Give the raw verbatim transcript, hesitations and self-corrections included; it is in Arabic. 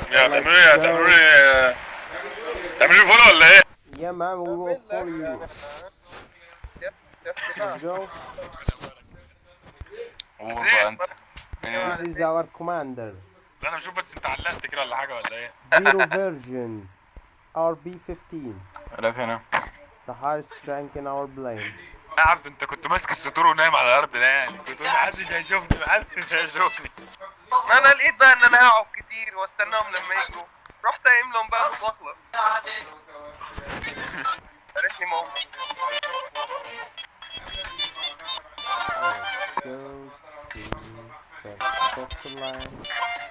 يا Let's تعملوا ايه تعملوا go. ايه تعملوا لي فولو ولا ايه؟ Yeah, man, we will اعمل follow لك you. لف لف Let's بقى. go. قول بقى انت. This ايه؟ is our commander. لا انا بشوف بس انت علقت كده ولا حاجه ولا ايه؟ Zero version. R B fifteen. راك هنا. The highest rank in our plane. يا عبد انت كنت ماسك السطور ونايم على الارض ده يعني كنت تقول محدش هيشوفني محدش هيشوفني. ما انا لقيت بقى ان انا هقعد كتير واستناهم لما يجوا، رحت قايم لهم بقى متلخلص. عرفني ماما. Let's go to the coastal line.